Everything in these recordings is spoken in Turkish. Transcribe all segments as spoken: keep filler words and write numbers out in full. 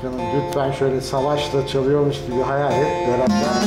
şarkının lütfen şöyle savaşta çalıyormuş gibi hayal et beraber.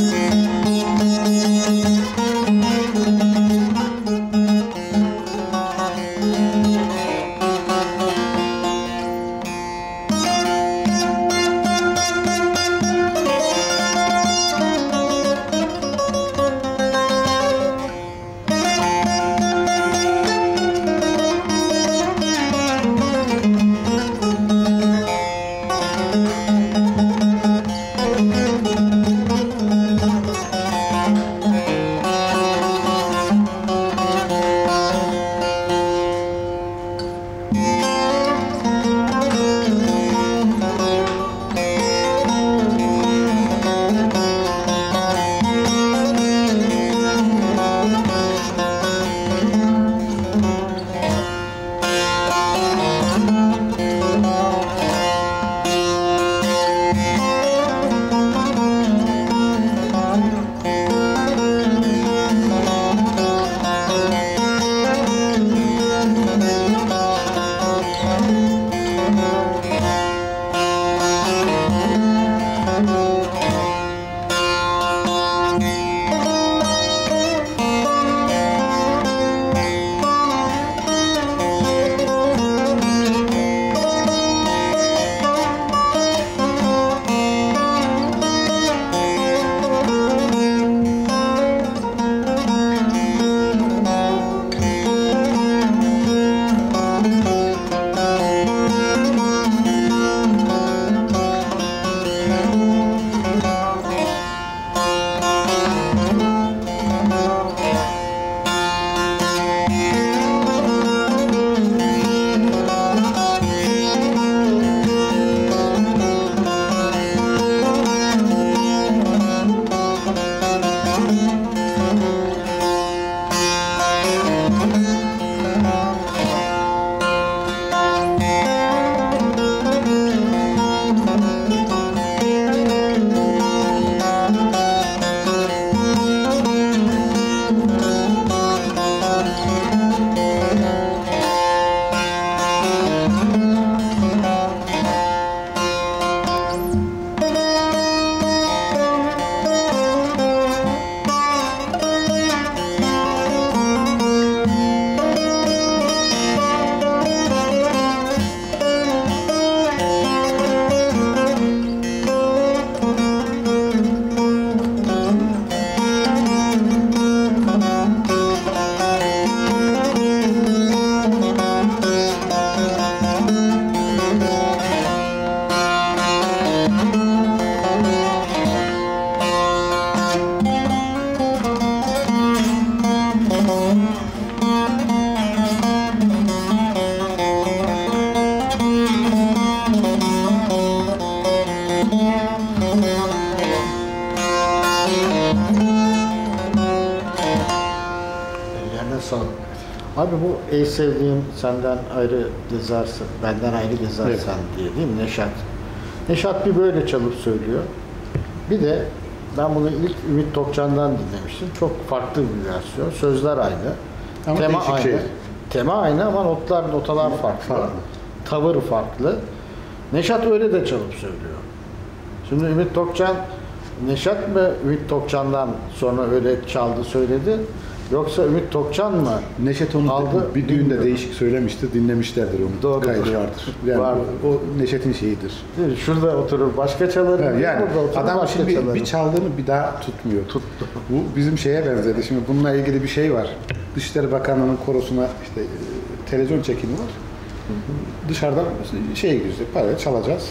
Abi bu ey sevdiğim senden ayrı gezersin, benden ayrı gezersen evet. diye değil mi Neşat? Neşat bir böyle çalıp söylüyor. Bir de ben bunu ilk Ümit Tokcan'dan dinlemiştim. Çok farklı bir versiyon. Sözler aynı. Ama tema aynı. Şey. Tema aynı ama notlar, notalar farklı. farklı. Tavır farklı. Neşat öyle de çalıp söylüyor. Şimdi Ümit Tokcan, Neşat mı Ümit Tokcan'dan sonra öyle çaldı söyledi? Yoksa Ümit Tokcan mı? Neşet onu aldı, bir düğünde değişik söylemiştir, dinlemişlerdir onu. Doğru. Kaydı vardır. Yani var. O, o Neşet'in şeyidir. Şurada oturur, başka çalar. Yani, yani oturur, adam şimdi çalarım. bir çaldığını bir daha tutmuyor. Tuttu. Bu bizim şeye benzedi. Şimdi bununla ilgili bir şey var. Dışişleri Bakanlığı'nın korosuna işte televizyon çekimi var. Hı hı. Dışarıdan şey gidiyoruz, parayla çalacağız.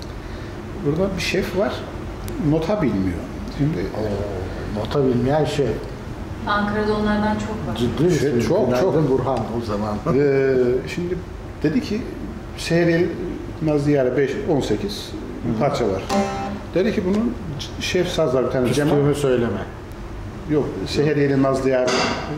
Burada bir şef var, nota bilmiyor. Şimdi Oo, nota bilmeyen şey. Ankara'da onlardan çok var. Ciddi şey, çok Günaydın çok Burhan o zaman. Ee, şimdi dedi ki Sehriyeli Nazliyare beş on sekiz parça var. Dedi ki bunun şef sazlar bir tane Cemal. Küstüğümü söyleme. Yok, Sehriyeli Nazliyare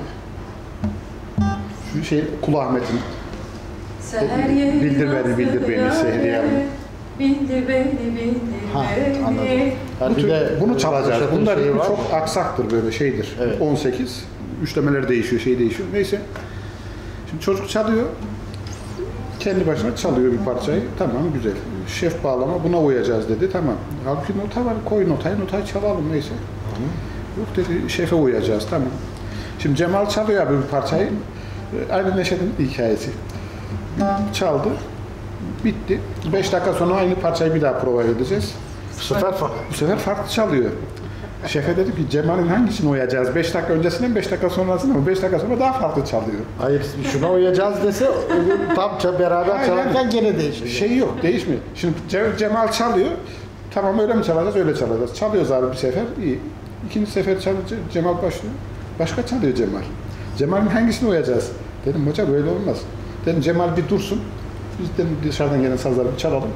şu şey Kul Ahmet'in bildir beni bildir beni Sehriyeli. Bildir beni bildir ha, beni. Anladım. Yani bu tür, de, bunu çalacağız. Bunlar şey çok aksaktır böyle şeydir. Evet. on sekiz üçlemeler değişiyor, şey değişiyor. Neyse. Şimdi çocuk çalıyor. Kendi başına çalıyor bir parçayı. Tamam güzel. şef bağlama buna uyacağız dedi. Tamam. Halbuki nota var. Koy notayı. Notayı çalalım neyse. Yok dedi şefe uyacağız. Tamam. Şimdi Cemal çalıyor abi bir parçayı. Aynı Neşet'in hikayesi. Çaldı. Bitti. Beş dakika sonra aynı parçayı bir daha prova edeceğiz. Bu sefer farklı. Bu sefer farklı çalıyor. Şefe dedim ki Cemal'in hangisini uyacağız? beş dakika öncesinden beş dakika sonrasında mı? beş dakika sonra daha farklı çalıyor. Hayır, şuna uyacağız dese öbür tam ça- beraber Hayır, çalarken yani gene değişecek. Şey yok, değişmiyor. Şimdi Ce- Cemal çalıyor. Tamam öyle mi çalacağız? Öyle çalacağız. Çalıyoruz abi bir sefer. İyi. İkinci sefer çalınca Cemal başlıyor. Başka çalıyor Cemal. Cemal'in hangisini uyacağız? Dedim hoca böyle olmaz. Dedim Cemal bir dursun. Biz de dışarıdan gelen sazları bir çalalım.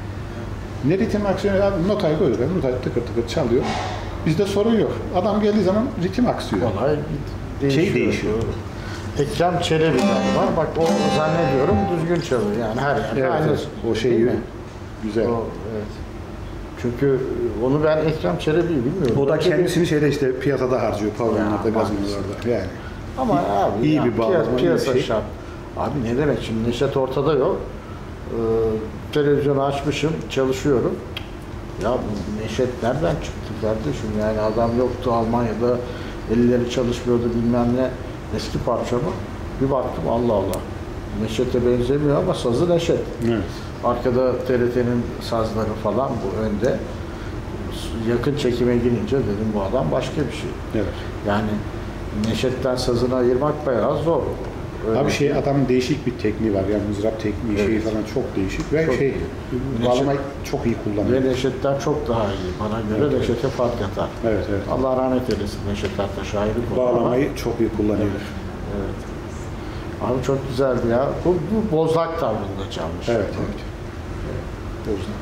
Ne ritim aksiyonu abi notayı koyuyor. Notayı tıkır tıkır çalıyor. Bizde sorun yok. Adam geldiği zaman ritim aksıyor. Olay değişiyor. Şey değişiyor. Doğru. Ekrem Çelebi var. Bak o zannediyorum düzgün çalıyor. Yani her yerde Evet, aynı. evet. O şey Değil mi? güzel. O, evet. Çünkü onu ben Ekrem Çelebi'yi bilmiyorum. O da Belki kendisini şeyde işte piyasada harcıyor. Pavyonlarda, Ya, gazinolarda. Yani. Ama abi İyi ya, bir piyas- bağlama, iyi bir piyasa şey. şart. Abi ne demek şimdi Neşet ortada yok. Ee, televizyonu açmışım, çalışıyorum. Ya bu Neşet nereden çıktı kardeşim? Yani adam yoktu Almanya'da, elleri çalışmıyordu bilmem ne. Eski parça mı? Bir baktım Allah Allah. Neşet'e benzemiyor ama sazı Neşet. Evet. Arkada T R T'nin sazları falan bu önde. Yakın çekime girince dedim bu adam başka bir şey. Evet. Yani Neşet'ten sazını ayırmak bayağı zor. Öyle Abi şey adamın değişik bir tekniği var. Yani mızrap tekniği Evet. şeyi falan çok değişik ve Çok şey iyi. bağlamayı çok iyi kullanıyor. Ve Neşet'ten çok daha iyi. Bana göre Evet. Neşet'e fark atar. Evet evet. Allah rahmet eylesin Neşet Ertaş ayrı konu ama- Bağlamayı çok iyi kullanıyor. Evet. Abi çok güzeldi ya. Bu, bu bozlak tavrında çalmış. Evet evet. Bozlak.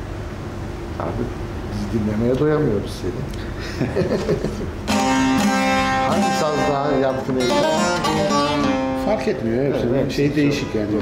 Abi biz dinlemeye doyamıyoruz seni. Hangi saz daha yatkın ediyor? Fark etmiyor hepsinin Evet, şey çok- değişik yani.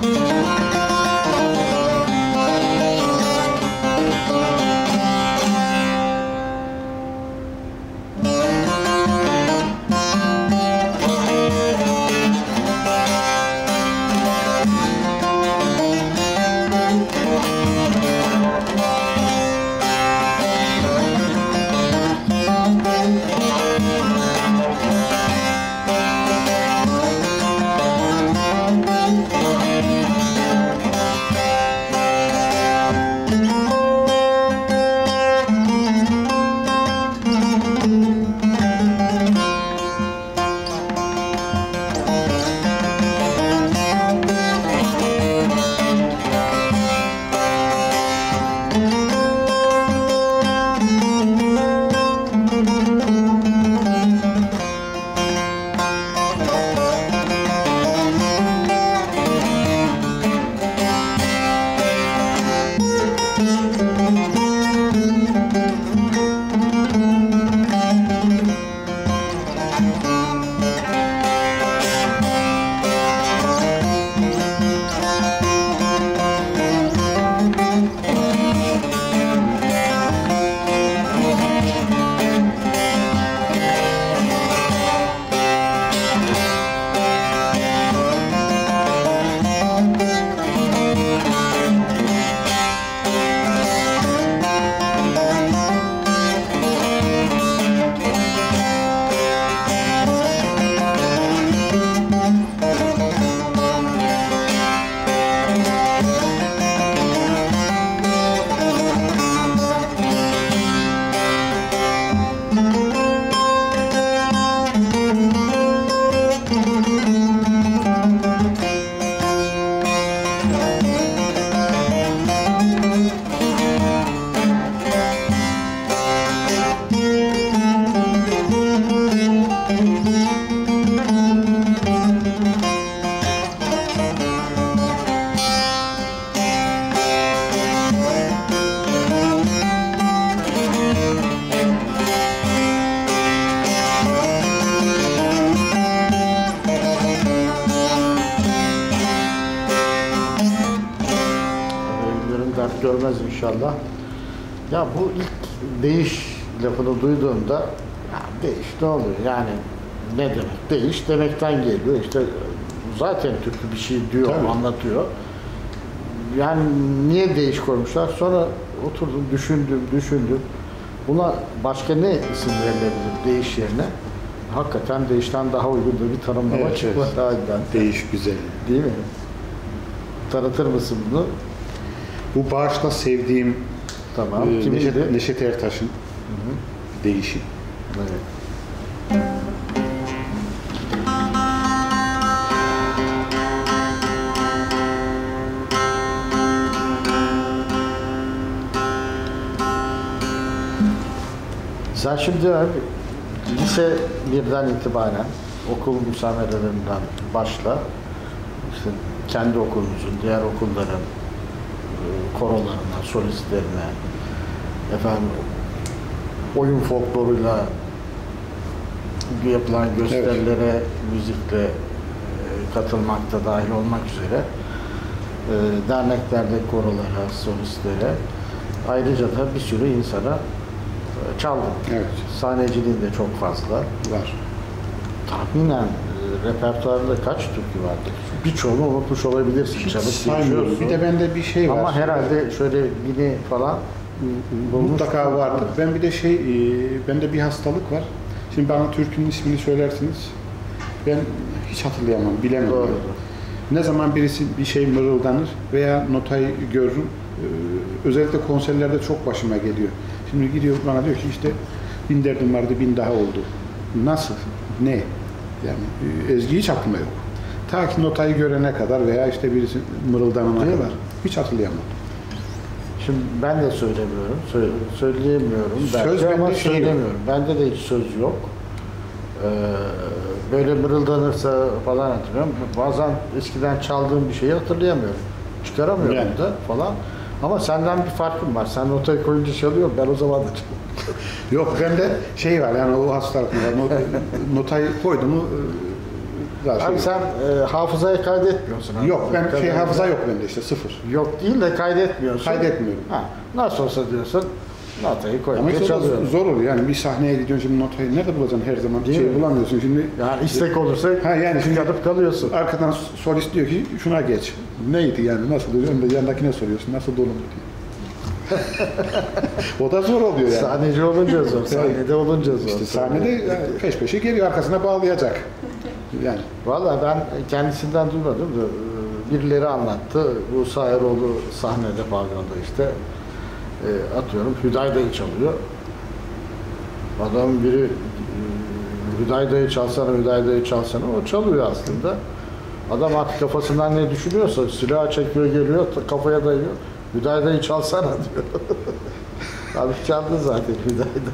Evlilerin dert görmez inşallah. Ya bu ilk değiş lafını duyduğumda ya değiş ne oluyor yani ne demek? Değiş demekten geliyor. İşte zaten türkü bir şey diyor, Tabii. anlatıyor. yani niye değiş koymuşlar? Sonra oturdum, düşündüm, düşündüm. Buna başka ne isim verilebilir değiş yerine? Hakikaten değişten daha uygun da bir tanımlama Evet, çıkmadı evet. halinden. Değiş güzel. Değil mi? Tanıtır mısın bunu? Bu bağışla sevdiğim Tamam. e, Kimiydi? Neşet, Neşet Ertaş'ın değişi. Evet. Sen şimdi abi, lise birden itibaren okul müsamerelerinden başla. İşte kendi okulumuzun, diğer okulların e, korolarına, solistlerine, efendim oyun folkloruyla yapılan gösterilere müzikle e, katılmakta dahil olmak üzere e, derneklerde korolara, solistlere ayrıca da bir sürü insana e, çaldım. Evet. Sahneciliğin de çok fazla. Var. Tahminen e, repertuarında kaç türkü vardır? Birçoğunu unutmuş olabilirsin. Hiç Çalıp saymıyorum. geçiyorsun. Bir de bende bir şey var. Ama herhalde şöyle bini falan bulmuş. Mutlaka vardır. Ben bir de şey, e, bende bir hastalık var. Şimdi bana türkünün ismini söylersiniz. Ben hiç hatırlayamam, bilemem. Doğru. Ne zaman birisi bir şey mırıldanır veya notayı görürüm, e, özellikle konserlerde çok başıma geliyor. Şimdi gidiyor bana diyor ki işte bin derdim vardı, bin daha oldu. Nasıl? Ne? Yani e, ezgi hiç aklıma yok. Ta ki notayı görene kadar veya işte birisi mırıldanana Değil mi? kadar. Hiç hatırlayamam. Şimdi ben de söylemiyorum, söyle, söyleyemiyorum belki Söz ama bende şey söylemiyorum. Bende de hiç söz yok. Ee, böyle mırıldanırsa falan hatırlıyorum. Bazen eskiden çaldığım bir şeyi hatırlayamıyorum. Çıkaramıyorum Yani. da falan. Ama senden bir farkım var. Sen notayı koyunca çalıyorum, ben o zaman da çalıyorum. Yok bende şey var yani o hastalık var. Not, notayı koydum mu e, daha şey Abi yok. sen e, hafızaya kaydetmiyorsun. Yok ben anladığım şey kadarıyla. hafıza yok bende işte sıfır. Yok değil de kaydetmiyorsun. Kaydetmiyorum. Ha, nasıl olsa diyorsun, notayı koy Ama diye işte o da çalıyorum. zor oluyor yani bir sahneye gidiyorsun şimdi notayı nerede bulacaksın her zaman Değil şey mi? bulamıyorsun şimdi. Yani istek olursa Ha yani şimdi tıkanıp kalıyorsun. arkadan solist diyor ki şuna geç. Neydi yani nasıl diyor? Önde yandakine soruyorsun nasıl dolu mu diyor. O da zor oluyor yani. Sahneci olunca zor, sahnede olunca zor. İşte sahnede yani peş peşe geliyor arkasına bağlayacak. Yani Valla ben kendisinden duymadım da e, birileri anlattı. Bu Sahiroğlu sahnede pavyonda işte e, atıyorum Hüdayda'yı çalıyor. Adamın biri e, Hüdayda'yı çalsana, Hüdayda'yı çalsana, o çalıyor aslında. Adam artık kafasından ne düşünüyorsa silahı çekiyor geliyor, kafaya dayıyor. Hüdayda'yı çalsana diyor. Abi çaldı zaten Hüdayda.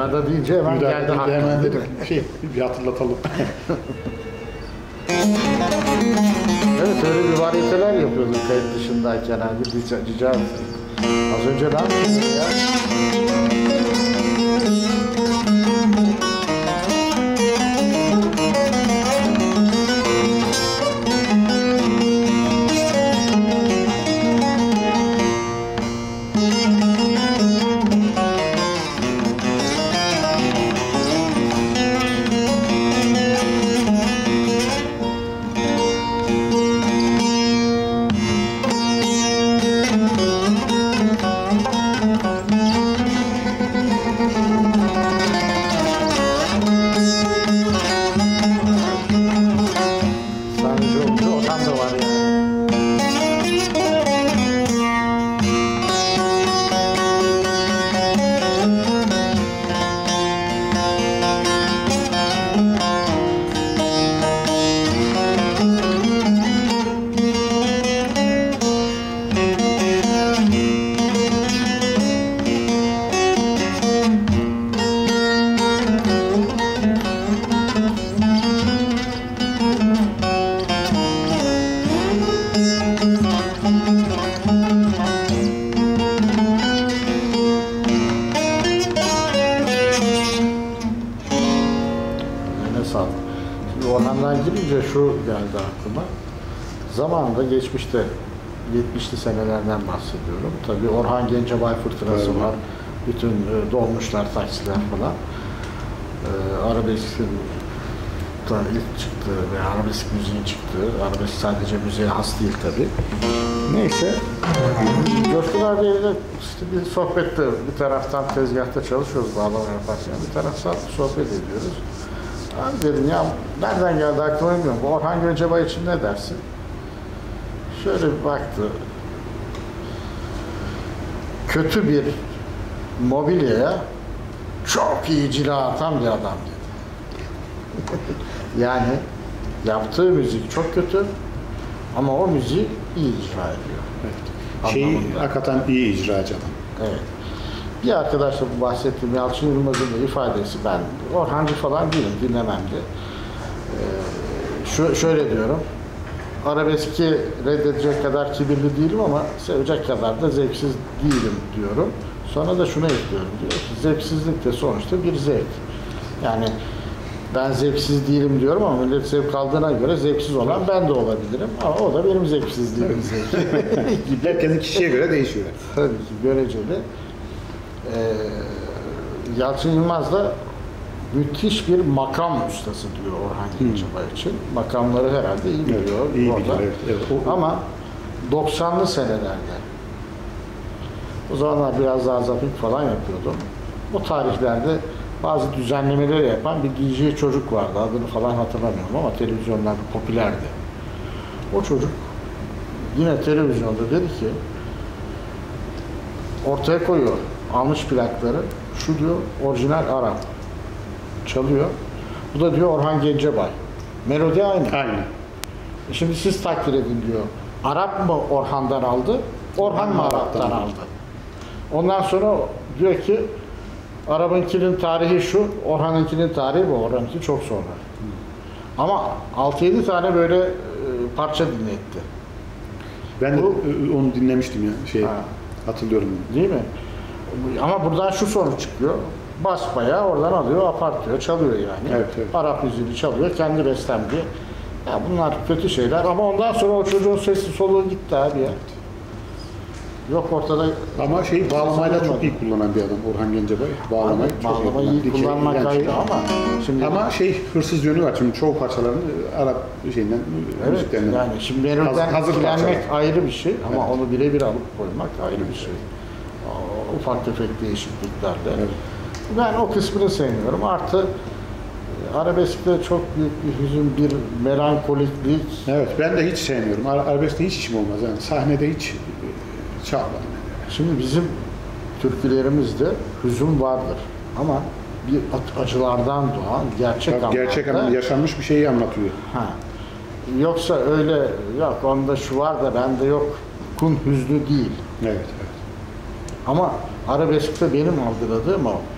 Müdahale deyince hemen Müdahale geldi deyince hakkı. hemen değil dedik, mi? şey, bir hatırlatalım. Evet, öyle bir varyeteler yapıyorduk kayıt dışındayken. Hani rica, rica ederim. Az önce ne yaptın ya? Sadece olunca Orhan da var yani. Eline sağlık. Şimdi Orhan'dan girince şu geldi aklıma. Zamanında geçmişte yetmişli senelerden bahsediyorum. Tabii Orhan Gencebay fırtınası Evet. var. Bütün e, dolmuşlar, taksiler falan. E, Arabesk'in da ilk çıktığı ve arabesk müziğin çıktığı, arabesk sadece müziğe has değil tabii. Neyse, Coşkun abiyle işte bir sohbette, bir taraftan tezgahta çalışıyoruz bağlama yaparken, bir taraftan sohbet ediyoruz. Abi dedim ya, nereden geldi aklıma bilmiyorum, bu Orhan Gencebay için ne dersin? Şöyle bir baktı, kötü bir mobilyaya çok iyi cila atan bir adam dedi. Yani yaptığı müzik çok kötü ama o müziği iyi icra ediyor. Evet. Şeyi Anlamında. hakikaten iyi icracı adam. Evet. Bir arkadaşla bu bahsettiğim Yalçın Yılmaz'ın da ifadesi, ben Orhancı falan değilim, dinlemem de. Ee, şu, şöyle diyorum, arabeski reddedecek kadar kibirli değilim ama sevecek kadar da zevksiz değilim diyorum. Sonra da şuna ekliyorum diyor ki, zevksizlik de sonuçta bir zevk. Yani ben zevksiz değilim diyorum ama millet zevk aldığına göre zevksiz olan ben de olabilirim. Ama o da benim zevksizliğimin zevki. Herkesin kişiye göre değişiyor. Tabii ki göreceli. Ee, Yalçın Yılmaz da müthiş bir makam ustası diyor Orhan Gencebay için. Makamları herhalde iyi biliyor. Evet, iyi orada. biliyor, evet, evet. O- Ama doksanlı senelerde, o zamanlar biraz daha zapik falan yapıyordum. O tarihlerde bazı düzenlemeleri yapan bir D J çocuk vardı. Adını falan hatırlamıyorum ama televizyonlarda popülerdi. O çocuk yine televizyonda dedi ki, ortaya koyuyor almış plakları. Şu diyor orijinal Arap. Çalıyor. Bu da diyor Orhan Gencebay. Melodi aynı. Aynen. E Şimdi siz takdir edin diyor. Arap mı Orhan'dan aldı? Orhan mı Arap'tan aldı? Ondan sonra diyor ki Arap'ınkinin tarihi şu, Orhan'ınkinin tarihi bu. Orhan'ınki çok sonra. Ama altı yedi tane böyle e, parça dinletti. Ben de Bu- e, onu dinlemiştim ya. Şey, Ha. hatırlıyorum. Değil mi? Ama buradan şu sonuç çıkıyor. Basbayağı oradan alıyor, apartıyor, çalıyor yani. Evet, evet. Arap müziğini çalıyor, kendi beslemdi. Ya bunlar kötü şeyler ama ondan sonra o çocuğun sesi soluğu gitti abi ya. Yok ortada... Ama şey bağlamayla çok iyi kullanan bir adam Orhan Gencebay. Bağlamayı çok Bağlamayı kullanan. iyi Dikey, kullanmak yani ayrı şey. ama şimdi... Ama şey hırsız yönü var. Şimdi çoğu parçalarını Arap şeyinden, Evet, müziklerinden. yani şimdi melodiden Hazır- hazır etkilenmek parçalar. ayrı bir şey ama Evet. onu birebir alıp koymak ayrı bir şey. Aa, ufak tefek değişikliklerle. Evet. Ben o kısmını sevmiyorum. Artı e, arabeskte çok büyük bir hüzün, bir melankoliklik. Evet, ben de hiç sevmiyorum. Ara- Arabeskte hiç işim olmaz. Yani sahnede hiç e, çalmadım. Şimdi bizim türkülerimizde hüzün vardır ama bir ac- acılardan doğan gerçek Tabii anlamda. gerçek anlamda yaşanmış bir şeyi anlatıyor. Ha. Yoksa öyle yok onda şu var da bende yok. Kun hüznü değil. Evet, evet. Ama arabeskte benim algıladığım o.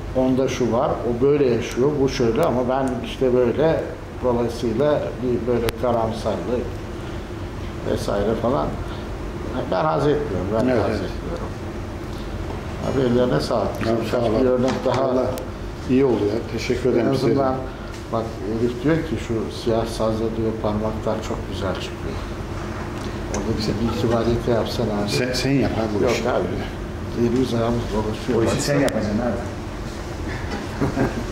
onda şu var, o böyle yaşıyor, bu şöyle ama ben işte böyle, dolayısıyla bir böyle karamsarlık vesaire falan ben haz etmiyorum, ben Evet, haz evet. etmiyorum. Haberlerine sağlık. Bizim Tamam, sağ birkaç olun. bir örnek daha Allah iyi oldu ya. Teşekkür en ederim size. azından bak Elif diyor ki şu siyah sazda diyor parmaklar çok güzel çıkıyor. Orada bize bir iki variyete yapsana abi. Sen, sen yap abi bu Yok işi. abi. Elimiz ayağımız dolaşıyor. O işi Bak, sen yapacaksın abi.